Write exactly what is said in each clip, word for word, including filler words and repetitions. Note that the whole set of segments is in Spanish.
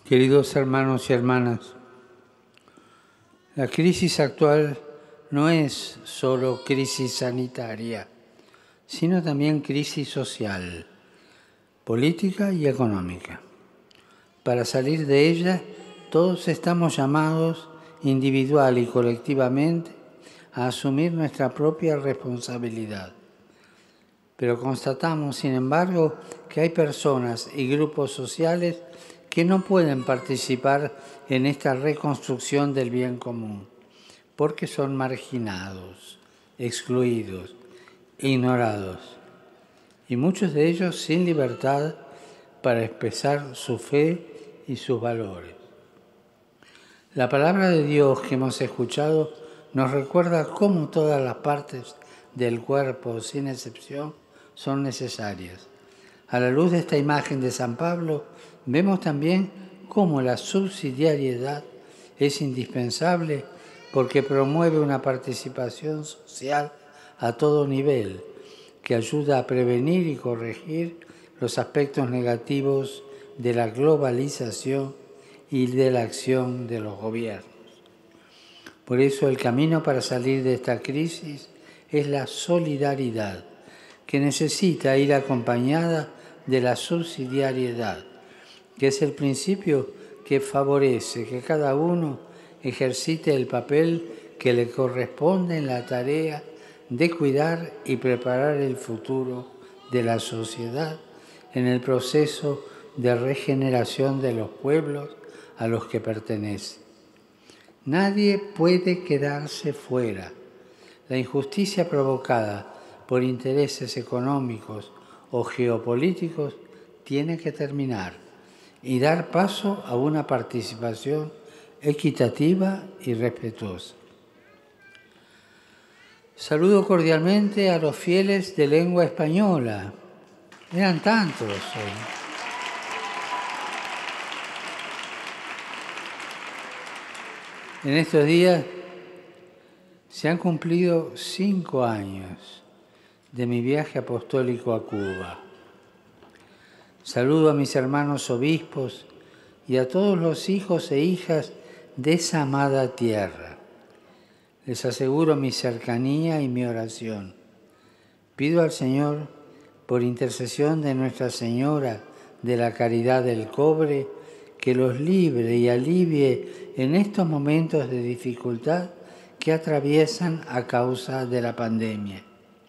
Queridos hermanos y hermanas, la crisis actual no es solo crisis sanitaria, sino también crisis social, política y económica. Para salir de ella, todos estamos llamados individual y colectivamente a asumir nuestra propia responsabilidad. Pero constatamos, sin embargo, que hay personas y grupos sociales que no pueden participar en esta reconstrucción del bien común, porque son marginados, excluidos, ignorados, y muchos de ellos sin libertad para expresar su fe y sus valores. La palabra de Dios que hemos escuchado nos recuerda cómo todas las partes del cuerpo, sin excepción, son necesarias. A la luz de esta imagen de San Pablo, vemos también cómo la subsidiariedad es indispensable porque promueve una participación social a todo nivel que ayuda a prevenir y corregir los aspectos negativos de la globalización y de la acción de los gobiernos. Por eso el camino para salir de esta crisis es la solidaridad, que necesita ir acompañada de la subsidiariedad, que es el principio que favorece que cada uno ejercite el papel que le corresponde en la tarea de cuidar y preparar el futuro de la sociedad en el proceso de regeneración de los pueblos a los que pertenece. Nadie puede quedarse fuera. La injusticia provocada por intereses económicos o geopolíticos tiene que terminar y dar paso a una participación equitativa y respetuosa. Saludo cordialmente a los fieles de lengua española. Eran tantos hoy. En estos días se han cumplido cinco años de mi viaje apostólico a Cuba. Saludo a mis hermanos obispos y a todos los hijos e hijas de esa amada tierra. Les aseguro mi cercanía y mi oración. Pido al Señor, por intercesión de Nuestra Señora de la Caridad del Cobre, que los libre y alivie en estos momentos de dificultad que atraviesan a causa de la pandemia.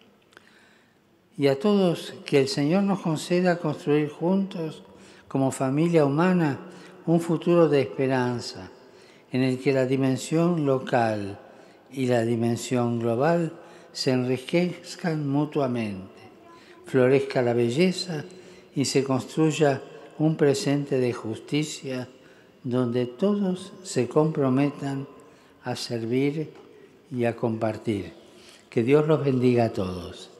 Y a todos que el Señor nos conceda construir juntos, como familia humana, un futuro de esperanza, en el que la dimensión local y la dimensión global se enriquezcan mutuamente, florezca la belleza y se construya un presente de justicia donde todos se comprometan a servir y a compartir. Que Dios los bendiga a todos.